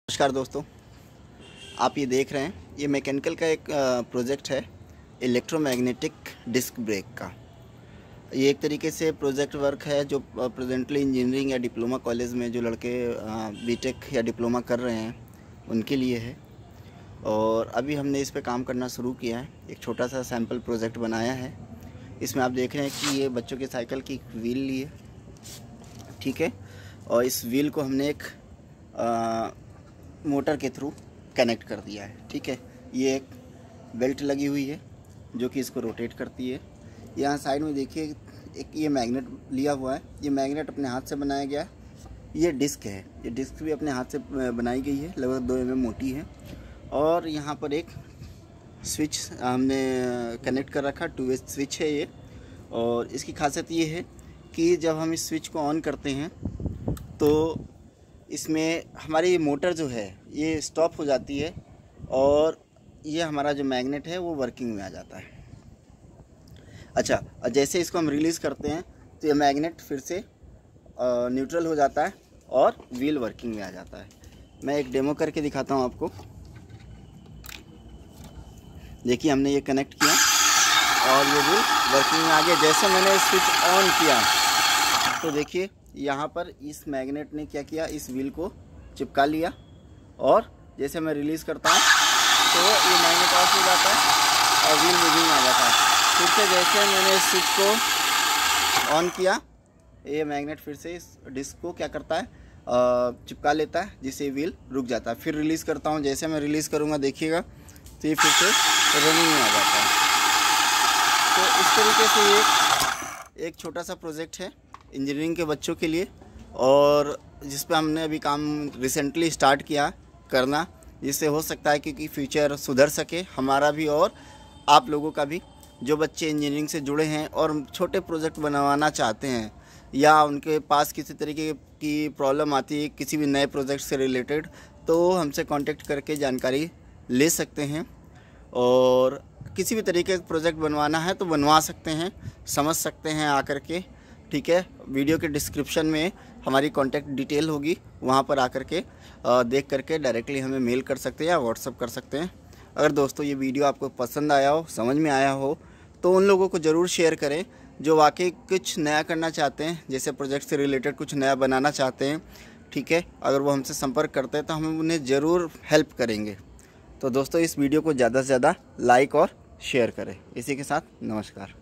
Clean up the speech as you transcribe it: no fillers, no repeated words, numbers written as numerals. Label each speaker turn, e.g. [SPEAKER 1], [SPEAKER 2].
[SPEAKER 1] नमस्कार दोस्तों, आप ये देख रहे हैं, ये मैकेनिकल का एक प्रोजेक्ट है इलेक्ट्रोमैग्नेटिक डिस्क ब्रेक का। ये एक तरीके से प्रोजेक्ट वर्क है जो प्रेजेंटली इंजीनियरिंग या डिप्लोमा कॉलेज में जो लड़के बीटेक या डिप्लोमा कर रहे हैं उनके लिए है। और अभी हमने इस पे काम करना शुरू किया है। एक छोटा सा सैम्पल प्रोजेक्ट बनाया है। इसमें आप देख रहे हैं कि ये बच्चों के साइकिल की व्हील ली है, ठीक है। और इस व्हील को हमने एक मोटर के थ्रू कनेक्ट कर दिया है, ठीक है। ये एक बेल्ट लगी हुई है जो कि इसको रोटेट करती है। यहाँ साइड में देखिए एक ये मैग्नेट लिया हुआ है। ये मैग्नेट अपने हाथ से बनाया गया है। ये डिस्क है, ये डिस्क भी अपने हाथ से बनाई गई है, लगभग 2 mm मोटी है। और यहाँ पर एक स्विच हमने कनेक्ट कर रखा, 2 वे स्विच है ये। और इसकी खासियत ये है कि जब हम इस स्विच को ऑन करते हैं तो इसमें हमारी मोटर जो है ये स्टॉप हो जाती है और ये हमारा जो मैग्नेट है वो वर्किंग में आ जाता है। अच्छा, और जैसे इसको हम रिलीज़ करते हैं तो ये मैग्नेट फिर से न्यूट्रल हो जाता है और व्हील वर्किंग में आ जाता है। मैं एक डेमो करके दिखाता हूँ आपको। देखिए, हमने ये कनेक्ट किया और ये व्हील वर्किंग में आ गया। जैसे मैंने स्विच ऑन किया तो देखिए यहाँ पर इस मैग्नेट ने क्या किया, इस व्हील को चिपका लिया। और जैसे मैं रिलीज़ करता हूँ तो ये मैग्नेट ऑफ हो जाता है और व्हील मूविंग में आ जाता है। फिर से जैसे मैंने इस स्विच को ऑन किया, ये मैग्नेट फिर से इस डिस्क को क्या करता है, चिपका लेता है, जिससे व्हील रुक जाता है। फिर रिलीज़ करता हूँ, जैसे मैं रिलीज़ करूँगा देखिएगा तो ये फिर से रनिंग में आ जाता है। तो इस तरीके से ये एक छोटा सा प्रोजेक्ट है इंजीनियरिंग के बच्चों के लिए, और जिस पे हमने अभी काम रिसेंटली स्टार्ट किया करना, जिससे हो सकता है कि फ्यूचर सुधर सके हमारा भी और आप लोगों का भी। जो बच्चे इंजीनियरिंग से जुड़े हैं और छोटे प्रोजेक्ट बनवाना चाहते हैं या उनके पास किसी तरीके की प्रॉब्लम आती है किसी भी नए प्रोजेक्ट से रिलेटेड, तो हमसे कांटेक्ट करके जानकारी ले सकते हैं। और किसी भी तरीके का प्रोजेक्ट बनवाना है तो बनवा सकते हैं, समझ सकते हैं आकर के, ठीक है। वीडियो के डिस्क्रिप्शन में हमारी कॉन्टैक्ट डिटेल होगी, वहाँ पर आकर के देख करके डायरेक्टली हमें मेल कर सकते हैं या व्हाट्सअप कर सकते हैं। अगर दोस्तों ये वीडियो आपको पसंद आया हो, समझ में आया हो, तो उन लोगों को ज़रूर शेयर करें जो वाकई कुछ नया करना चाहते हैं, जैसे प्रोजेक्ट से रिलेटेड कुछ नया बनाना चाहते हैं, ठीक है। अगर वो हमसे संपर्क करते हैं तो हम उन्हें ज़रूर हेल्प करेंगे। तो दोस्तों इस वीडियो को ज़्यादा से ज़्यादा लाइक और शेयर करें। इसी के साथ नमस्कार।